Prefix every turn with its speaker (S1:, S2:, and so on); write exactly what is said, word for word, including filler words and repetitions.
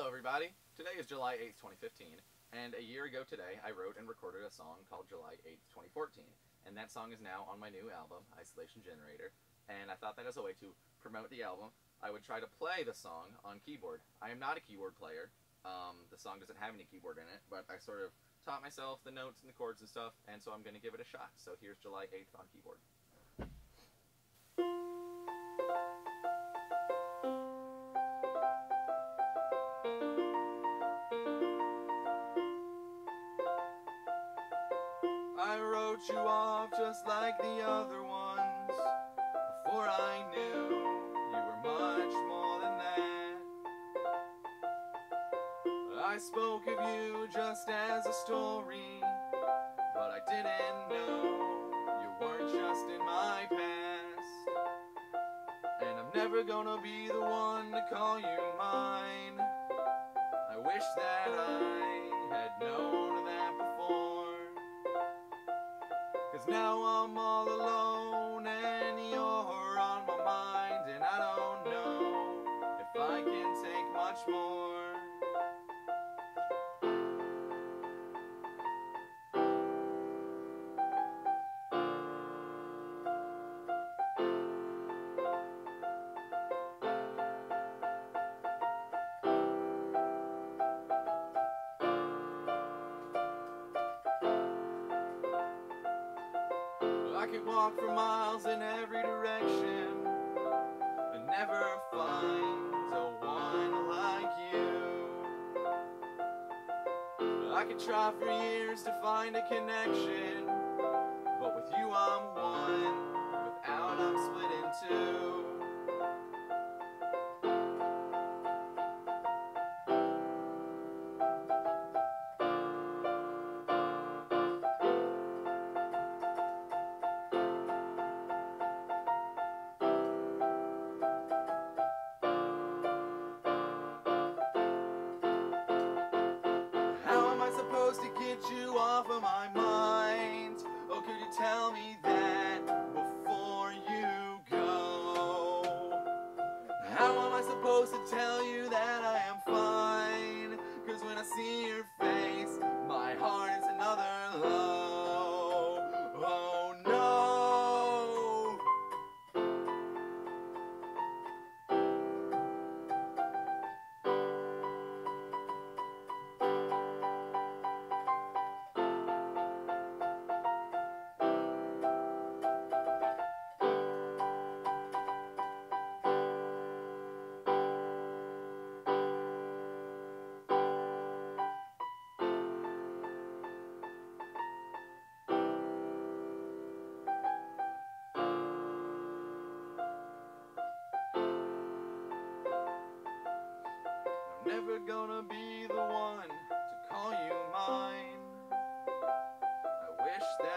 S1: Hello everybody, today is July eighth, twenty fifteen, and a year ago today I wrote and recorded a song called July eighth, twenty fourteen, and that song is now on my new album, Isolation Generator, and I thought that as a way to promote the album, I would try to play the song on keyboard. I am not a keyboard player, um, the song doesn't have any keyboard in it, but I sort of taught myself the notes and the chords and stuff, and so I'm going to give it a shot. So here's July eighth on keyboard. I wrote you off just like the other ones, before I knew you were much more than that. I spoke of you just as a story, but I didn't know you weren't just in my past. And I'm never gonna be the one to call you mine. I wish that I had known that before, 'cause now I'm all alone and you're on my mind, and I don't know if I can take much more. I could walk for miles in every direction, but never find a one like you. I could try for years to find a connection, but with you I'm one, without I'm split in two. Supposed to get you off of my mind? Oh, could you tell me that before you go? How am I supposed to tell you that I am fine? 'Cause when I see your face, my heart is another low. Oh no. Never gonna be the one to call you mine. I wish that